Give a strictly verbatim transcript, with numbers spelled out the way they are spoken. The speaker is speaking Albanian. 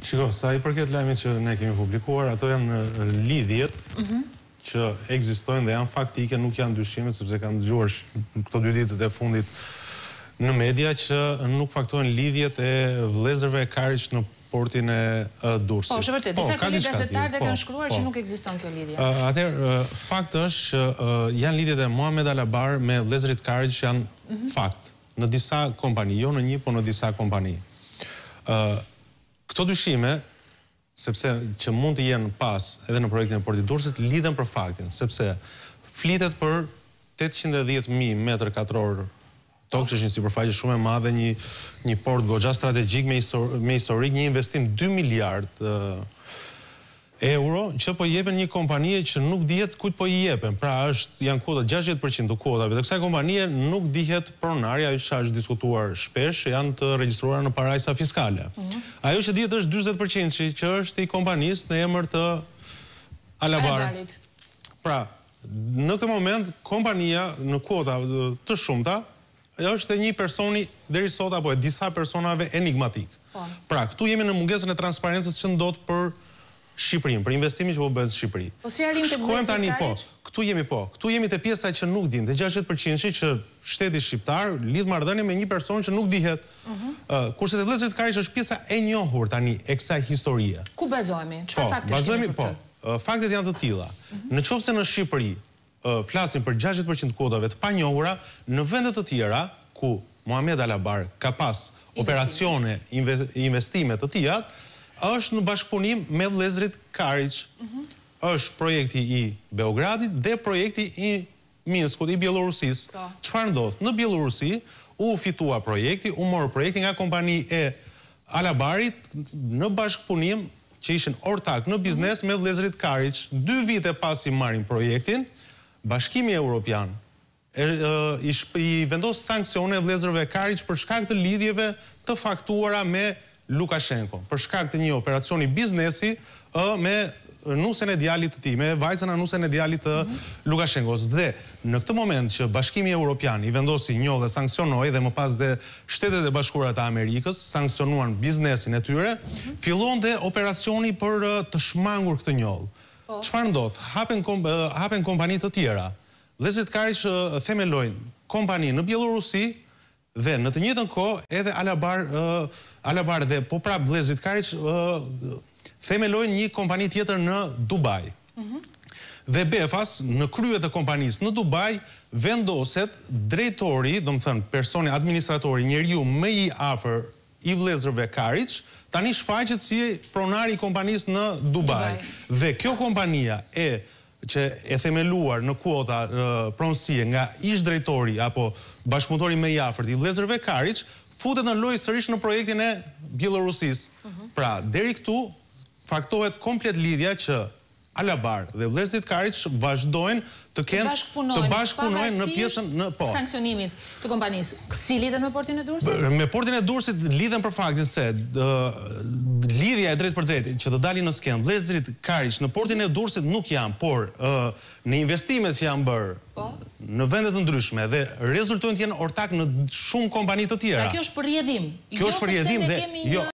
Shiko, sa i përket lajmit që ne kemi publikuar, ato janë lidhjet që ekzistojnë dhe janë faktike, nuk janë dyshime, sepse kanë dëgjuar këto dy ditët e fundit në media që nuk faktojnë lidhjet e vëllezërve Kariç në portin e Durrësit. Po, është vërtet, disa kolegë gazetarë dhe kanë shkruar që nuk ekziston kjo lidhje. Atëherë, fakti është që janë lidhjet e Muhamet Alabar me vëllezërit Kariç që janë fakt në disa kompani, jo në një, po në disa kompani. Këto dyshime, sepse që mund të jenë pas edhe në projektin e portit Durrësit, lidhen për faktin, sepse flitet për tetëqind e dhjetë mijë metër katror tokë, që është një sipërfaqe shumë e madhe, një një port goxha strategjik me historik, një investim dy miliard euro, që po jepen një kompanie që nuk dihet kujt po i jepen. Pra është janë kuota gjashtëdhjetë përqind të kuotave të kësaj kompanie nuk dihet pronari, ajo që është diskutuar shpesh, janë të regjistruara në parajsa fiskale. Ajo që dihet është dyzet përqind që është i kompanisë në emër të Alabarit. Pra, në këtë moment kompania në kuota të shumta është e një personi deri sot apo e disa personave enigmatik. Pra, këtu jemi në mungesën e transparencës që ndodh për Shqipërinë, për investimin që po bëhet në Shqipëri. Po si arrim të Shkojmë tani po. Këtu jemi po. Këtu jemi te pjesa që nuk dim, te gjashtëdhjetë përqind që shteti shqiptar lidh marrëdhënie me një person që nuk dihet. Kurse te vëllezërit Kariç është pjesa e njohur tani e kësaj historie. Ku bazohemi? Çfarë fakte kemi për këtë? Faktet janë të tilla. Nëse në Shqipëri flasim për gjashtëdhjetë përqind kuotave të panjohura, në vende të tjera ku Muhamet Alabar ka pas operacione, investime të tilla, është në bashkëpunim me vëllezërit Kariç. Është projekti i Beogradit dhe projekti i Minskut, i Bielorusisë. Çfarë ndodh? Në Bielorusi u fitua projekti, u mor projekti nga kompani e Alabarit në bashkëpunim që ishin ortak në biznes me vëllezërit Kariç. Dy vite pasi marrin projektin, Bashkimi Evropian i vendos sanksione vëllezërve Kariç për shkak të lidhjeve të faktuara me Lukashenko, për shkak të një operacioni biznesi me nusen e djalit të tij, me vajzën e nusen e djalit të Lukashenkos. Dhe në këtë moment që Bashkimi Evropian i vendosi një dhe sanksionoi dhe më pas dhe Shtetet e Bashkuara të Amerikës sanksionuan biznesin e tyre, fillon dhe operacioni për të shmangur këtë njollë. Çfarë ndodh? Hapen hapen kompani të tjera. Vëllezërit Kariç themelojnë kompani në Bielorusi dhe në të njëjtën kohë edhe Alabar Alabar dhe po prap vëllezërit Kariç themelojnë një kompani tjetër në Dubai. Dhe Befas në krye të kompanisë në Dubai vendoset drejtori, domethënë personi administratori, njeriu më i afër i vëllezërve Kariç, tani shfaqet si pronari i kompanisë në Dubai. Dhe kjo kompania e që e themeluar në kuota pronësie nga ish drejtori apo bashkëpunëtori më i afërt i vëllezërve Kariç, futet në lojë sërish në projektin e Bielorusisë. Pra, deri këtu faktohet komplet lidhja që Alabar dhe vëllezërit Kariç vazhdojnë të kenë të bashkëpunojnë në pjesën në po. Sanksionimit të kompanisë. Si lidhen me portin e Durrësit? Me portin e Durrësit lidhen për faktin se lidhja e drejtë për drejtë që të dalin në skenë vëllezërit Kariç në portin e Durrësit nuk janë, por në investimet që janë bërë në vende të ndryshme dhe rezultojnë të jenë ortak në shumë kompani të tjera. Pra kjo është për rrjedhim. Kjo është për rrjedhim dhe jo